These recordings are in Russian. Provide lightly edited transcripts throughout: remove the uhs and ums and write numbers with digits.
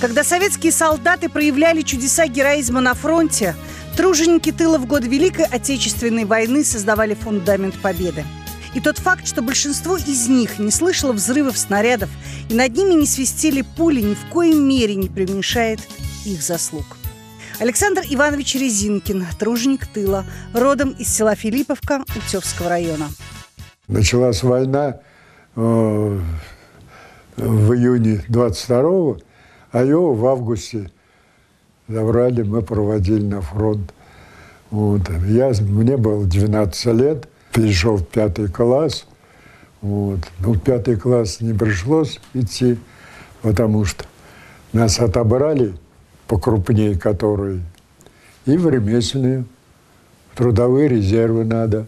Когда советские солдаты проявляли чудеса героизма на фронте, труженики тыла в годы Великой Отечественной войны создавали фундамент победы. И тот факт, что большинство из них не слышало взрывов снарядов и над ними не свистели пули, ни в коей мере не преуменьшает их заслуг. Александр Иванович Резинкин, труженик тыла, родом из села Филипповка Утевского района. Началась война в июне 22-го, а его в августе забрали, мы проводили на фронт. Мне было 12 лет, перешел в 5 класс. В 5 класс не пришлось идти, потому что нас отобрали покрупнее, которые, и в ремесленные, в трудовые резервы надо.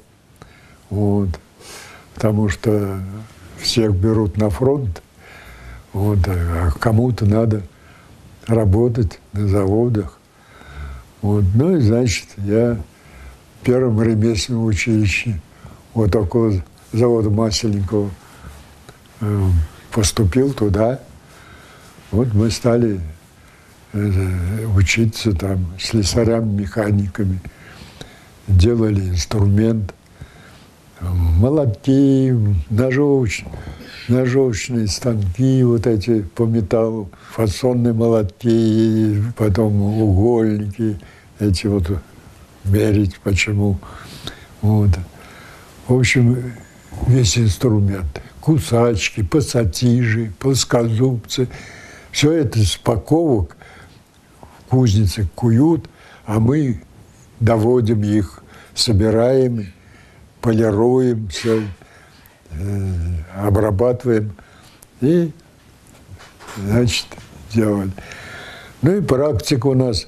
Потому что всех берут на фронт, а кому-то надо работать на заводах. Ну и, значит, я в первом ремесленном училище, около завода Масленникова, поступил туда. Мы стали учиться там слесарями, механиками, делали инструмент, молотки, ножовочные станки, эти по металлу, фасонные молотки, потом угольники, эти мерить почему. В общем, весь инструмент. Кусачки, пассатижи, плоскозубцы. Все это с паковок в кузнице куют, а мы доводим их, собираем, полируем все, обрабатываем и, значит, делали. Ну и практика у нас,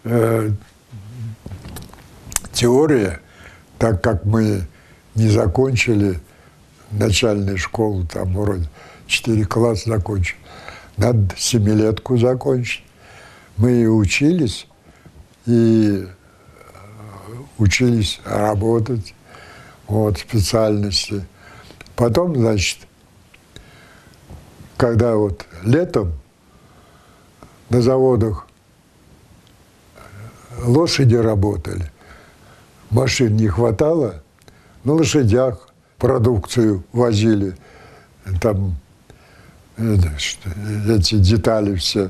теория, так как мы не закончили начальную школу, там вроде 4 класса закончили, надо 7-летку закончить. Мы и учились работать, специальности. Потом, значит, когда летом на заводах лошади работали, машин не хватало, на лошадях продукцию возили, там эти детали все.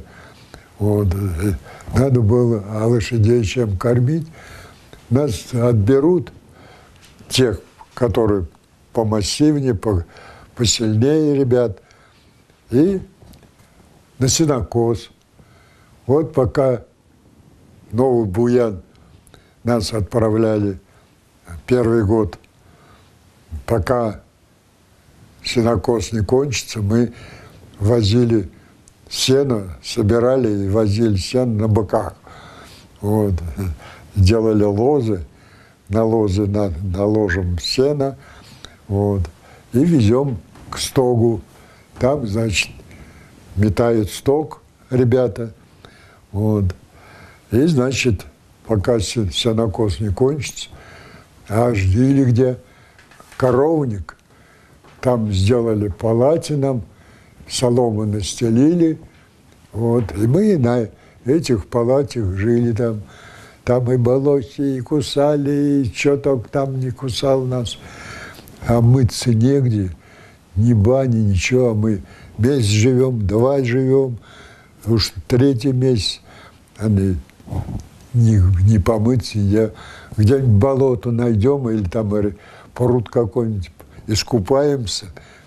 Надо было лошадей чем кормить. Нас отберут, тех, которые помассивнее, посильнее ребят, и на сенокос. Пока Новый Буян нас отправляли первый год, пока сенокос не кончится, мы возили сено, собирали и возили сено на быках. Делали лозы, на лозы наложим сено, и везем к стогу. Там, значит, метают стог ребята, и, значит, пока сенокос не кончится, ждили где коровник, там сделали палати нам, солому настелили, и мы на этих палатях жили там. Там и болохи, и кусали, и что только там не кусал нас. А мыться негде, ни бани, ничего. А мы месяц живем, 2 живем, уж 3-й месяц. Не помыться, где-нибудь болото найдем, или там пруд какой-нибудь, искупаемся.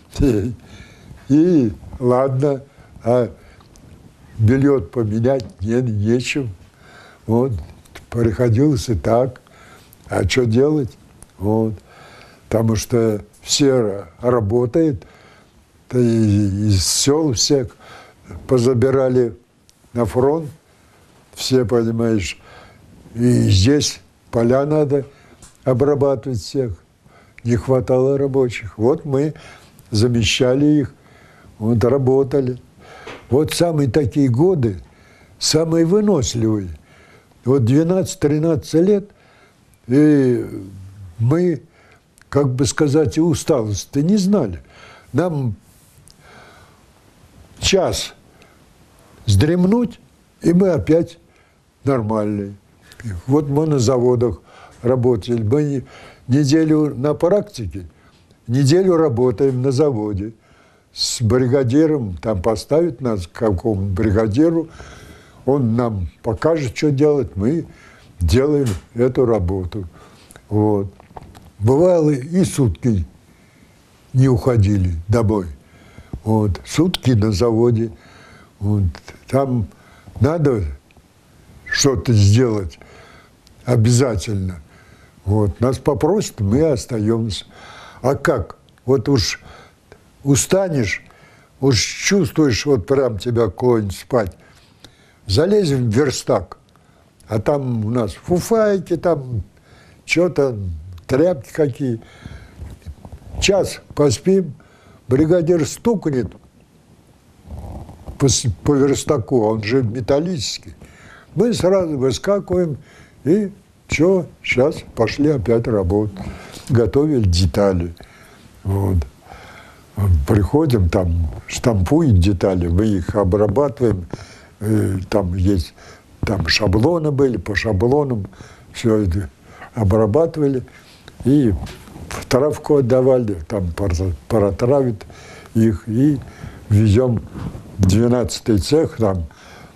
И ладно, а белье поменять нечем. Приходилось и так. А что делать? Потому что все работают, из сел всех позабирали на фронт, все, понимаешь, и здесь поля надо обрабатывать всех. Не хватало рабочих. Мы замещали их, работали. Самые такие годы, самые выносливые. 12-13 лет, и мы, как бы сказать, и усталости не знали. Нам час вздремнуть, и мы опять нормальные. Вот мы на заводах работали. Мы неделю на практике, неделю работаем на заводе. С бригадиром, там поставит нас к какому-то бригадиру, он нам покажет, что делать, мы делаем эту работу. Вот. Бывало, и сутки не уходили домой. Вот. Сутки на заводе. Вот. Там надо что-то сделать обязательно. Вот. Нас попросят, мы остаемся. А как? Вот уж устанешь, уж чувствуешь, вот прям тебя клонит спать. Залезем в верстак, а там у нас фуфайки, там что-то, тряпки какие. Час поспим, бригадир стукнет по верстаку, он же металлический. Мы сразу выскакиваем и что, сейчас пошли опять работать. Готовили детали. Вот. Приходим, там штампуют детали, мы их обрабатываем. Там есть шаблоны были, по шаблонам все это обрабатывали. И в травку отдавали, там протравят их и везем в 12-й цех, там,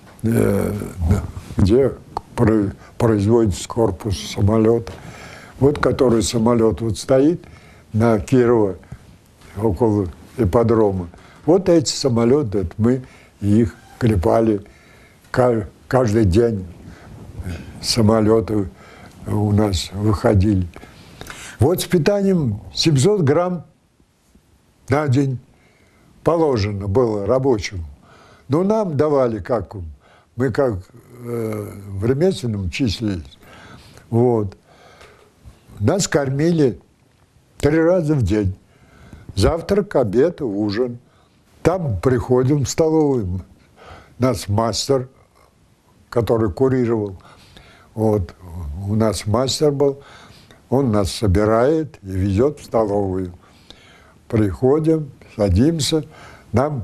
где производится корпус самолета. Вот который самолет вот стоит на Кирова, около ипподрома. Вот эти самолеты, это мы их клепали. Каждый день самолеты у нас выходили. Вот с питанием 700 грамм на день положено было рабочему. Но нам давали как, мы как в ремесленном числились. Вот. Нас кормили 3 раза в день. Завтрак, обед, ужин. Там приходим в столовую. Нас мастер, который курировал. Вот. У нас мастер был. Он нас собирает и везет в столовую. Приходим, садимся. Нам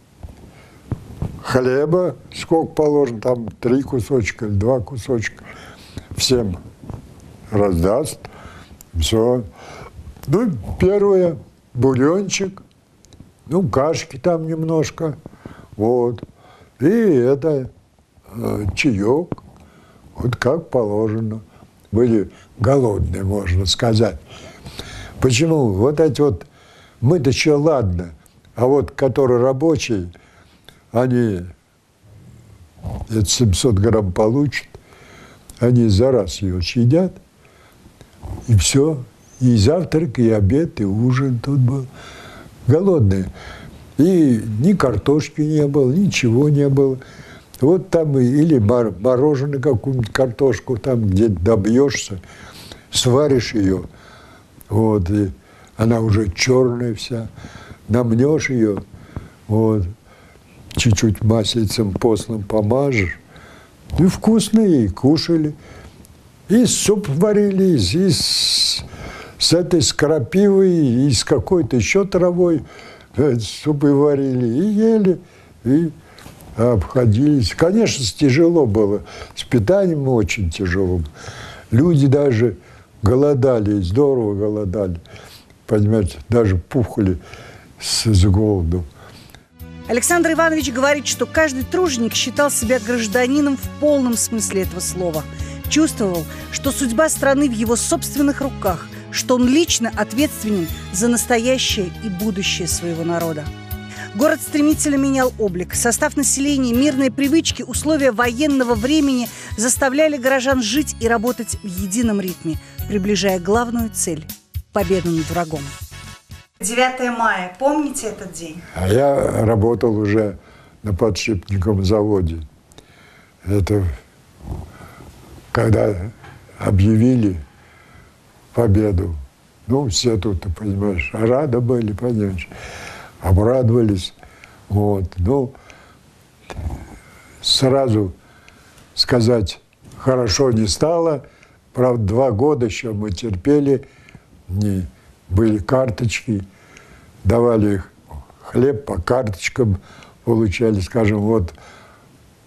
хлеба, сколько положено, там 3 кусочка или 2 кусочка. Всем раздаст. Все. Ну, первое, бульончик, ну, кашки там немножко, вот. И это чаек, вот как положено. Были голодные, можно сказать. Почему? Вот эти вот, мы-то еще ладно, а вот которые рабочие, они это 700 грамм получат, они за раз ее съедят, и все. И завтрак, и обед, и ужин тут был. Голодные. И ни картошки не было, ничего не было. Вот там или мороженое, какую-нибудь картошку, там где-то добьешься, сваришь ее, вот, и она уже черная вся, намнешь ее, вот, чуть-чуть маслицем постным помажешь, и вкусные, и кушали. И суп варили, и с этой крапивой, и с какой-то еще травой супы варили, и ели, и обходились. Конечно, тяжело было, с питанием очень тяжело. Люди даже голодали, здорово голодали, понимаете, даже пухли с голоду. Александр Иванович говорит, что каждый труженик считал себя гражданином в полном смысле этого слова. Чувствовал, что судьба страны в его собственных руках, что он лично ответственен за настоящее и будущее своего народа. Город стремительно менял облик. Состав населения, мирные привычки, условия военного времени заставляли горожан жить и работать в едином ритме, приближая главную цель – победу над врагом. 9 мая. Помните этот день? А я работал уже на подшипниковом заводе. Это когда объявили победу. Ну, все тут, ты понимаешь, рады были, понимаешь, обрадовались. Вот. Ну, сразу сказать хорошо не стало. Правда, 2 года еще мы терпели. Были карточки, давали их хлеб по карточкам, получали, скажем, вот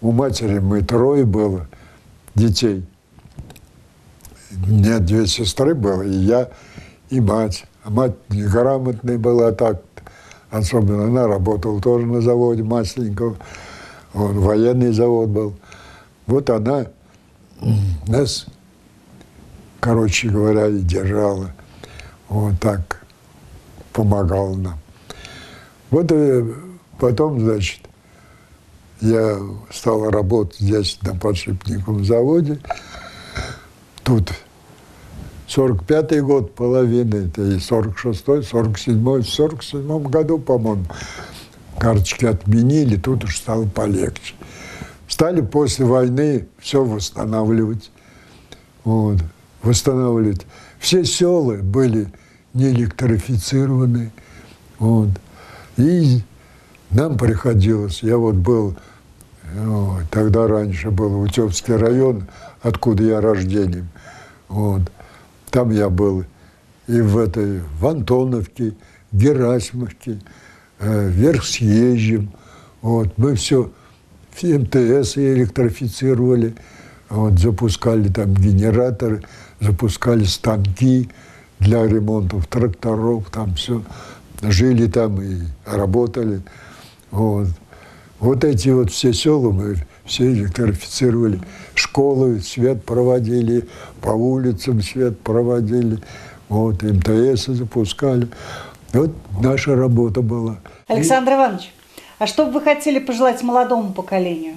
У матери мы 3 было детей. У меня 2 сестры было, и я, и мать. А мать неграмотная была так. Особенно она работала тоже на заводе Масленникова. Он военный завод был. Вот она нас, короче говоря, и держала. Вот так помогала нам. Вот и потом, значит, я стал работать здесь на подшипниковом заводе. Тут 45-й год, половина, это и 46-й, 47-й. В 47-м году, по-моему, карточки отменили, тут уж стало полегче. Стали после войны все восстанавливать. Вот, восстанавливать. Все села были не электрифицированы. Вот. И нам приходилось, я вот был, тогда раньше был Утёвский район, откуда я рождением. Вот. Там я был и в Антоновке, Герасимовке, Верхсъезжем. Вот. Мы все МТС электрифицировали, вот, запускали там генераторы, запускали станки для ремонтов тракторов, там все. Жили там и работали. Вот. Вот эти вот все села мы все электрифицировали. Школы свет проводили, по улицам свет проводили. Вот, МТС запускали. Вот наша работа была. Александр Иванович, а что бы вы хотели пожелать молодому поколению?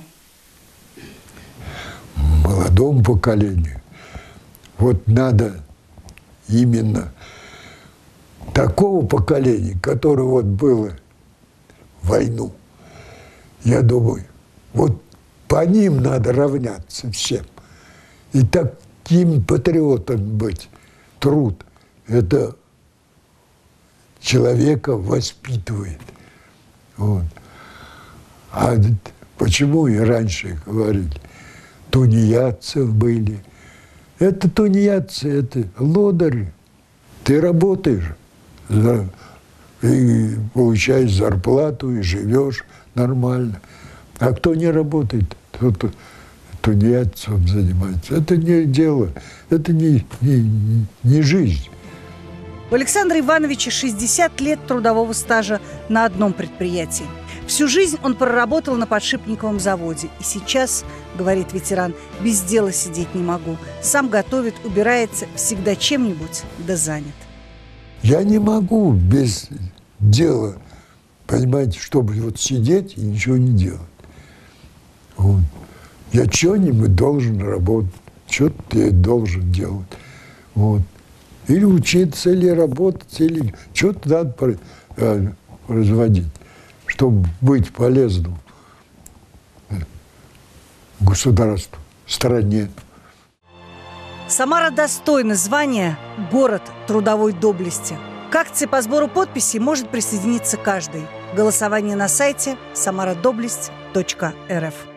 Молодому поколению? Вот надо именно такого поколения, которое вот было в войну. Я думаю, вот по ним надо равняться всем. И таким патриотом быть. Труд. Это человека воспитывает. Вот. А почему и раньше говорили? Тунеядцы были. Это тунеядцы, это лодыри. Ты работаешь, и получаешь зарплату, и живешь нормально. А кто не работает, тот тунеядцем занимается. Это не дело, это не жизнь. У Александра Ивановича 60 лет трудового стажа на одном предприятии. Всю жизнь он проработал на подшипниковом заводе. И сейчас, говорит ветеран, без дела сидеть не могу. Сам готовит, убирается, всегда чем-нибудь да занят. Я не могу без дела, понимаете, чтобы вот сидеть и ничего не делать. Вот. Я что-нибудь должен работать, что-то я должен делать. Вот. Или учиться, или работать, или что-то надо производить, чтобы быть полезным государству, стране. Самара достойна звания «Город трудовой доблести». К акции по сбору подписей может присоединиться каждый. Голосование на сайте samaradobloсть.rf.